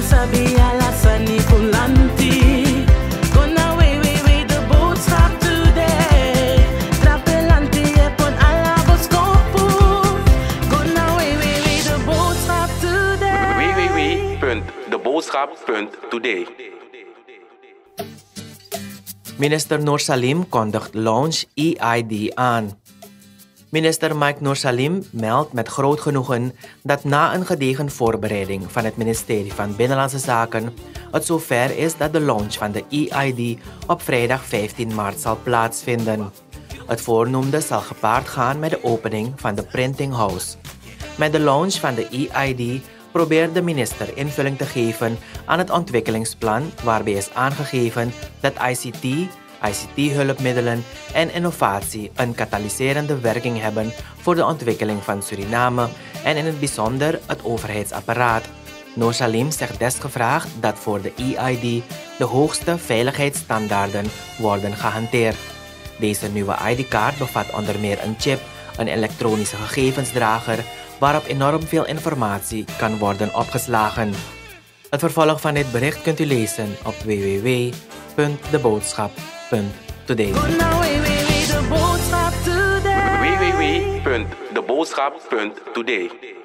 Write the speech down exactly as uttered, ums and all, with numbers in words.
sabi alasan ni Kulanti. Gonna way, way, way, the boodschap today. Trappelanti epon alaboskopu. Gonna way, way, way, the boodschap today. w w w punt de boodschap punt today. Minister Noor Salim kondigt Launch E I D aan. Minister Mike Noor Salim meldt met groot genoegen dat na een gedegen voorbereiding van het ministerie van Binnenlandse Zaken het zover is dat de launch van de E I D op vrijdag vijftien maart zal plaatsvinden. Het voornoemde zal gepaard gaan met de opening van de Printing House. Met de launch van de E I D probeert de minister invulling te geven aan het ontwikkelingsplan waarbij is aangegeven dat I C T, I C T-hulpmiddelen en innovatie een katalyserende werking hebben voor de ontwikkeling van Suriname en in het bijzonder het overheidsapparaat. Noor Salim zegt desgevraagd dat voor de E I D de hoogste veiligheidsstandaarden worden gehanteerd. Deze nieuwe I D-kaart bevat onder meer een chip, een elektronische gegevensdrager, waarop enorm veel informatie kan worden opgeslagen. Het vervolg van dit bericht kunt u lezen op w w w punt de boodschap punt today. w w w punt de boodschap punt today.